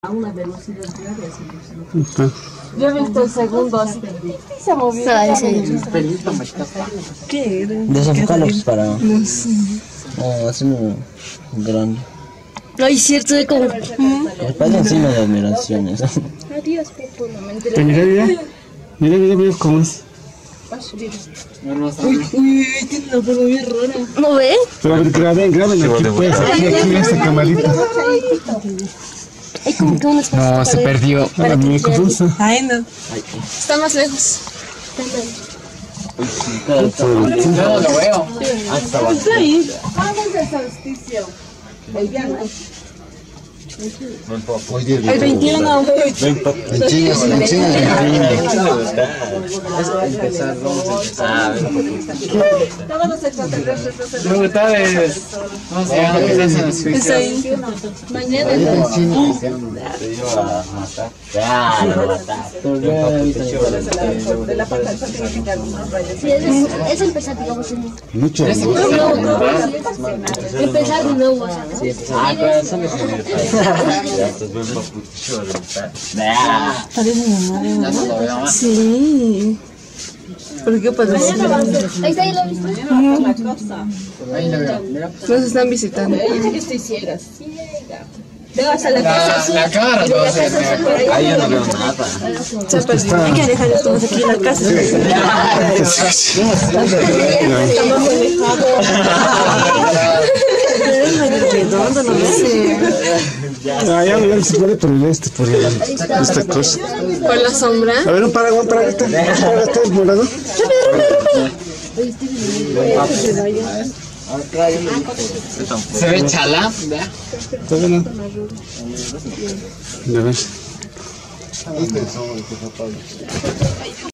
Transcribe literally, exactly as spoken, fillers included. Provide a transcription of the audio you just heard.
a una velocidad diaria. Yo he visto el segundo así. Se ha movido. ¿Qué? Desenfocarlos para. No sé. No, así muy grande. Ay, cierto, de como. Me parece encima de admiraciones. Adiós, popo, no me enteré. Mira, mira. Mira, mira, mira cómo es. Uy, uy, tiene una forma bien rara. ¿No ve? Pero a ver, graben, graben aquí, pues. Aquí, aquí, en esta camarita. Hay como que unas cosas. No, se perdió. Para mí, confuso. Ay, no. Está más lejos. Yo no lo veo. Está ahí. Vamos al solsticio. El viernes. El veintiuno. Enchinas, enchinas Todos los extraterrestres no se No, tal vez. ¿Cómo se llama? ¿Qué hacen los juicios? Está ahí. Mañana. de la patata significa algunos rayos. Sí, es, es empezar, digamos, en Mucho. empezar de nuevo. Ah, pero eso me Parece mi madre. Ya no lo veo más. Sí. ¿Por qué pasa? Ahí está, ahí lo viste. La cosa. Ahí lo veo. Mira. Nos están visitando. Ella dice que estoy ciega. Ciega. Te vas a la La, casa. la cámara no se ve. Ahí yo no veo nada. Se ha perdido. Hay que dejar esto aquí en la casa. Es medio redondo, no sé. Ah, ya, ya se puede por el este, por el, esta cosa. Por la sombra. A ver, un paraguas para acá. Para acá, el morado. Se ve chala. Todavía no. Ya ves.